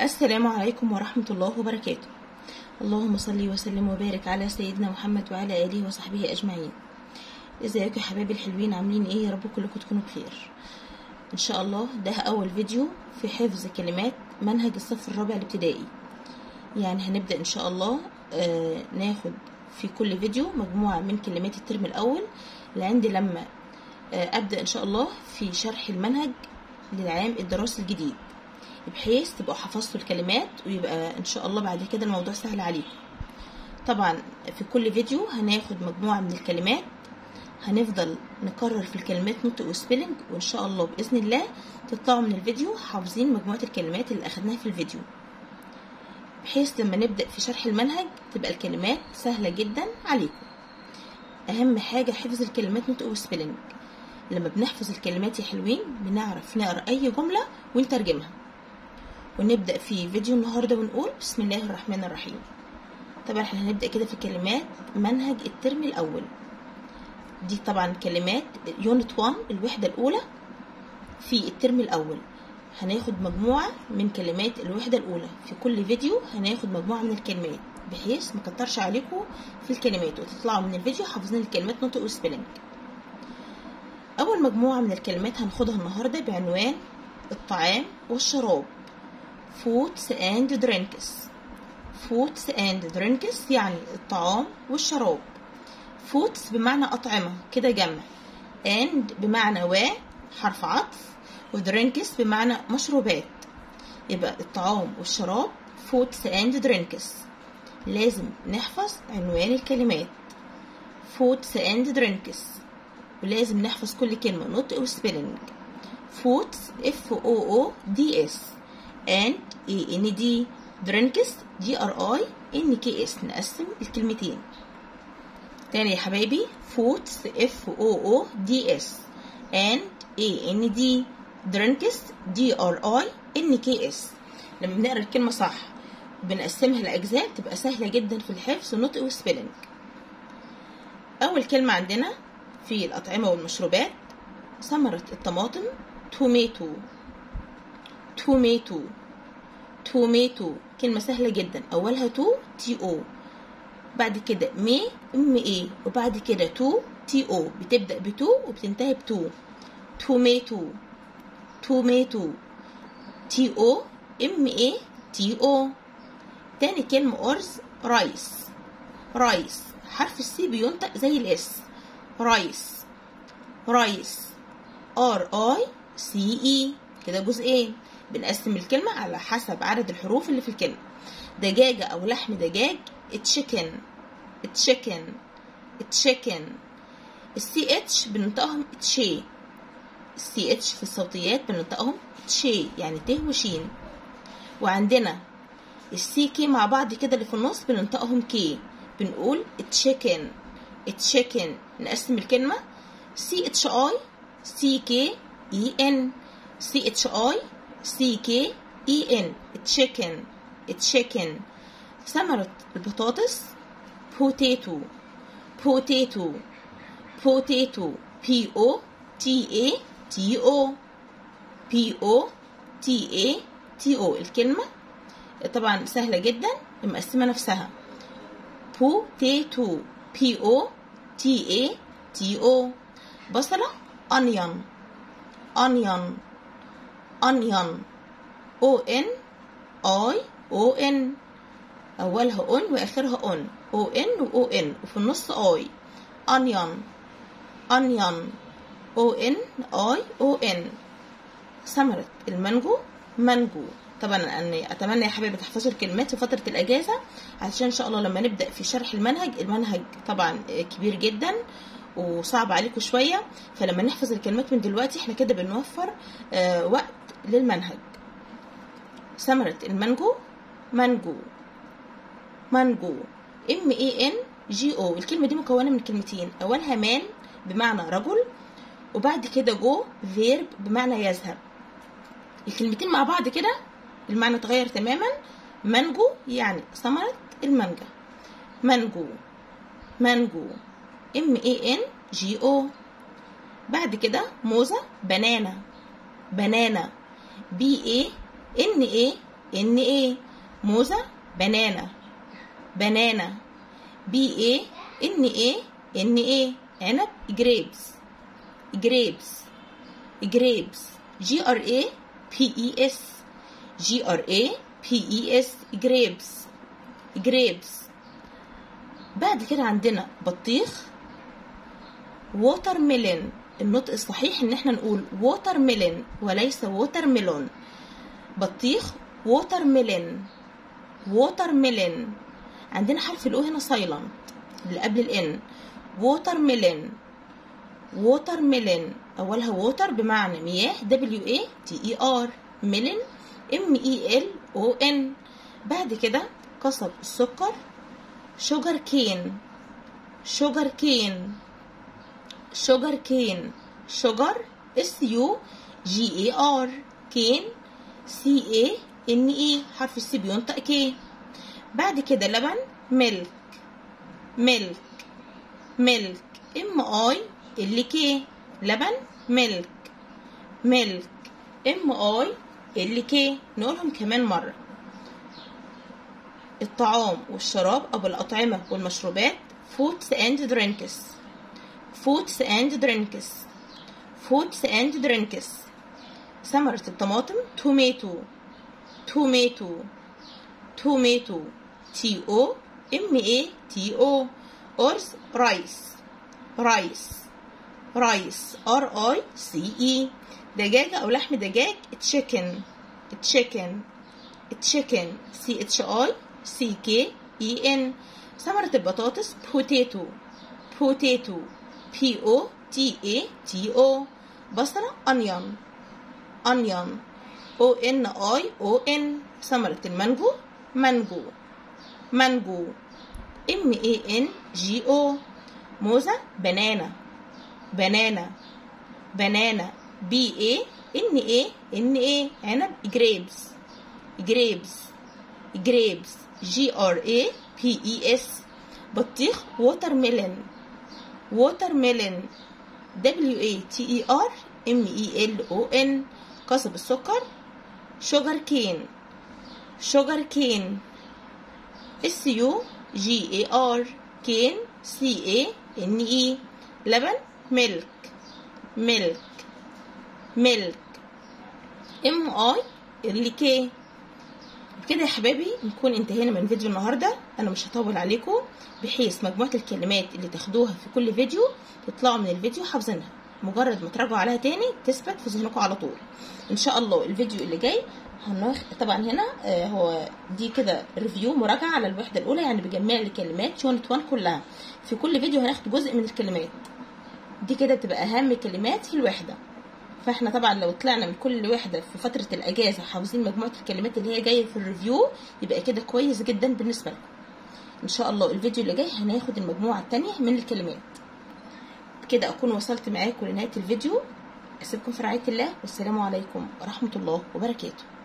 السلام عليكم ورحمة الله وبركاته. اللهم صل وسلم وبارك على سيدنا محمد وعلى آله وصحبه أجمعين. ازيكم يا حبايبي الحلوين، عاملين ايه؟ يا رب كلكم تكونوا بخير ان شاء الله. ده اول فيديو في حفظ كلمات منهج الصف الرابع الابتدائي. يعني هنبدأ ان شاء الله ناخد في كل فيديو مجموعة من كلمات الترم الاول لعند لما ابدأ ان شاء الله في شرح المنهج للعام الدراسي الجديد، بحيث تبقوا حفظتوا الكلمات ويبقى ان شاء الله بعد كده الموضوع سهل عليكم. طبعا في كل فيديو هناخد مجموعة من الكلمات، هنفضل نكرر في الكلمات نطق وسبيلنج، وان شاء الله باذن الله تطلعوا من الفيديو حافظين مجموعة الكلمات اللي اخدناها في الفيديو، بحيث لما نبدأ في شرح المنهج تبقى الكلمات سهلة جدا عليكم. اهم حاجة حفظ الكلمات نطق وسبيلنج. لما بنحفظ الكلمات يا حلوين بنعرف نقرأ اي جملة ونترجمها. ونبدأ في فيديو النهاردة ونقول بسم الله الرحمن الرحيم. طبعا احنا هنبدأ كده في كلمات منهج الترم الأول. دي طبعا كلمات يونت 1 الوحدة الأولى في الترم الأول. هناخد مجموعة من كلمات الوحدة الأولى، في كل فيديو هناخد مجموعة من الكلمات بحيث ما كترش عليكم في الكلمات وتطلعوا من الفيديو حافظين الكلمات نطق وسبيلنج. أول مجموعة من الكلمات هناخدها النهاردة بعنوان الطعام والشراب. Foods and drinks. Foods and drinks يعني الطعام والشراب. Foods بمعنى أطعمة كده جمع، and بمعنى و حرف عطف، ودرينكس بمعنى مشروبات. يبقى الطعام والشراب Foods and drinks. لازم نحفظ عنوان الكلمات Foods and drinks، ولازم نحفظ كل كلمة نطق وسبيلنج. Foods F-O-O-D-S and A-N-D drinks D-R-I-N-K-S. نقسم الكلمتين تاني يا حبايبي. Foods F-O-O-D-S and A-N-D drinks D-R-I-N-K-S. لما بنقرا الكلمة صح بنقسمها لأجزاء تبقى سهلة جدا في الحفظ ونطق وسبيلنج. أول كلمة عندنا في الأطعمة والمشروبات ثمرة الطماطم توميتو. توميتو توميتو كلمة سهلة جدا، أولها تو تي أو، بعد كده مي ام اي، وبعد كده تو تي أو، بتبدأ بتو وبتنتهي بتو. توميتو توميتو تي أو ام اي تي أو. تاني كلمة أرز رايس. رايس حرف السي بينطق زي الاس. رايس رايس ار اي سي اي. كده جزئين، بنقسم الكلمة على حسب عدد الحروف اللي في الكلمة. دجاجة أو لحم دجاج تشيكن. تشيكن تشيكن. السي اتش بننطقهم تشي. السي اتش في الصوتيات بننطقهم تشي يعني ت وشين. وعندنا السي كي مع بعض كده اللي في النص بننطقهم كي، بنقول تشيكن تشيكن. نقسم الكلمة سي اتش اي سي كي اي ان. سي اتش اي سي كي اي ان تشيكن تشيكن. ثمرة البطاطس بوتيتو. بوتيتو بوتيتو بي او تي اي تي او. بي او تي اي تي او. الكلمة طبعا سهلة جدا، مقسمة نفسها. بوتيتو بي او تي اي تي او. بصلة انيون. انيون انيون او ان اي او ان. اولها اون واخرها اون. او ان واو ان وفي النص اي. انيون انيون او ان اي او ان. ثمرة المانجو مانجو. طبعا انا اتمنى يا حبايبي تحفظوا الكلمات في فترة الاجازة، علشان ان شاء الله لما نبدأ في شرح المنهج طبعا كبير جدا وصعب عليكم شوية، فلما نحفظ الكلمات من دلوقتي احنا كده بنوفر وقت للمنهج. ثمرة المانجو مانجو. مانجو ام اي ان جي او. الكلمة دي مكونة من كلمتين، اولها مان بمعنى رجل، وبعد كده جو فيرب بمعنى يذهب. الكلمتين مع بعض كده المعنى اتغير تماما. مانجو يعني ثمرة المانجا. مانجو مانجو ام اي ان جي او. بعد كده موزة بنانا. بنانا بي اي ان اي NA موزة banana banana BANA عنب grapes grapes grapes GRAPES GRAPES grapes grapes. بعد كده عندنا بطيخ watermelon. النطق الصحيح ان احنا نقول watermelon وليس watermelon. بطيخ watermelon watermelon. عندنا حرف الاو هنا silent اللي قبل الان. watermelon watermelon اولها water بمعنى مياه WATER melon MELON. بعد كده قصب السكر sugar cane sugar cane sugar cane sugar SUGAR cane CANE حرف السي بينطق كي. بعد كده لبن milk milk milk MILK لبن milk milk MILK. نقولهم كمان مرة. الطعام والشراب أو الأطعمة والمشروبات foods and drinks foods and drinks foods and drinks. ثمرة الطماطم tomato tomato tomato TOMATO. أرز rice rice rice RICE. دجاجة أو لحم دجاج chicken chicken chicken CHICKEN. ثمرة البطاطس potato potato POTATO. بصلة onion onion ONION. ثمرة المانجو mango mango MANGO. موزة banana banana banana BANANA. عنب grapes grapes grapes GRAPES. بطيخ watermelon watermelon WATERMELON. قصب السكر sugar cane sugar cane SUGAR cane CANE. لبن milk milk milk MILK. بكده يا حبايبي نكون انتهينا من فيديو النهارده. انا مش هطول عليكم بحيث مجموعه الكلمات اللي تاخدوها في كل فيديو تطلعوا من الفيديو حافظينها، مجرد ما تراجعوا عليها تاني تثبت في ذهنكم على طول ان شاء الله. الفيديو اللي جاي طبعا هنا هو دي كده ريفيو مراجعه على الوحده الاولى، يعني بجميع الكلمات يونت 1 كلها. في كل فيديو هناخد جزء من الكلمات دي كده بتبقى اهم كلمات في الوحده. فاحنا طبعا لو طلعنا من كل وحده في فتره الاجازه حافظين مجموعه الكلمات اللي هي جايه في الريفيو يبقى كده كويس جدا بالنسبه لكم ان شاء الله. الفيديو اللي جاي هناخد المجموعه الثانيه من الكلمات. كده اكون وصلت معاكم لنهايه الفيديو. اسيبكم في رعايه الله والسلام عليكم ورحمه الله وبركاته.